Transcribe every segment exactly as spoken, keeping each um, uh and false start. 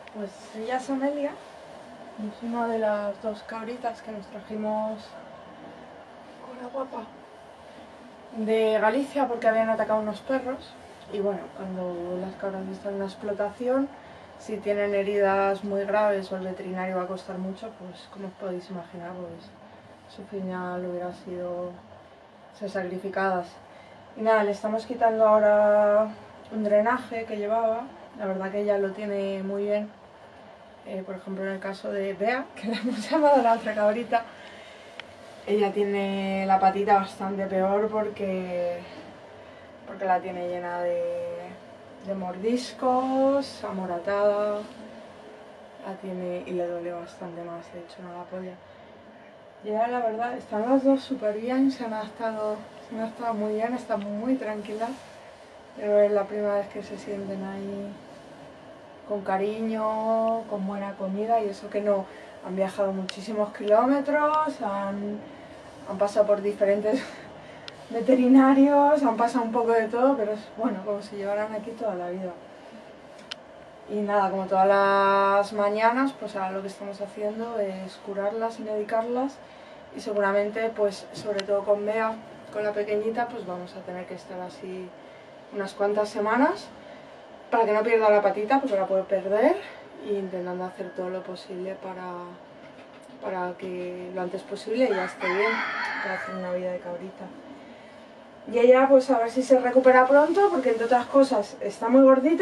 Pues ella es Amelia, es una de las dos cabritas que nos trajimos con la guapa de Galicia porque habían atacado unos perros. Y bueno, cuando las cabras están en una explotación, si tienen heridas muy graves o el veterinario va a costar mucho, pues como os podéis imaginar, pues su final hubiera sido ser sacrificadas. Y nada, le estamos quitando ahora un drenaje que llevaba. La verdad que ella lo tiene muy bien. Eh, por ejemplo, en el caso de Bea, que la hemos llamado la otra cabrita, ella tiene la patita bastante peor porque, porque la tiene llena de, de mordiscos, amoratada, la tiene y le duele bastante más, de hecho no la apoya. Y ella, la verdad, están las dos súper bien, se han adaptado, se han adaptado muy bien, están muy tranquilas, pero es la primera vez que se sienten ahí con cariño, con buena comida, y eso que no han viajado muchísimos kilómetros, han, han pasado por diferentes veterinarios, han pasado un poco de todo, pero es bueno, como si llevaran aquí toda la vida. Y nada, como todas las mañanas, pues ahora lo que estamos haciendo es curarlas y medicarlas, y seguramente, pues sobre todo con Bea, con la pequeñita, pues vamos a tener que estar así unas cuantas semanas para que no pierda la patita, porque la puede perder, e intentando hacer todo lo posible para, para que lo antes posible ella esté bien, para hacer una vida de cabrita. Y ella, pues a ver si se recupera pronto, porque entre otras cosas está muy gordita,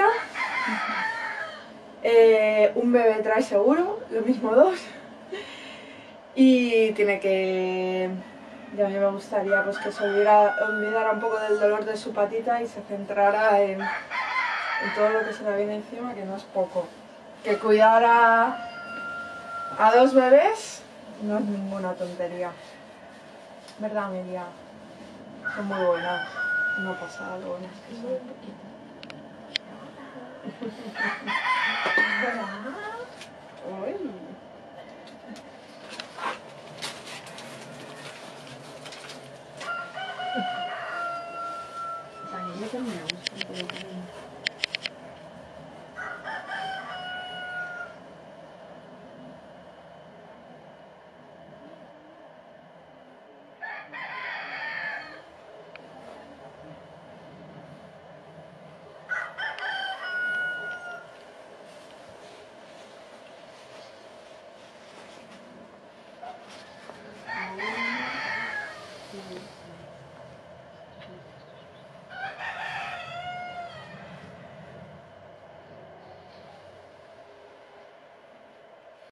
eh, un bebé trae seguro, lo mismo dos, y tiene que... Y a mí me gustaría pues que se olvidara, olvidara un poco del dolor de su patita y se centrara en, en todo lo que se le viene encima, que no es poco. Que cuidar a, a dos bebés no es ninguna tontería, ¿verdad, Amelia? Son muy buenas, no pasa algo, buenas que son. Uy.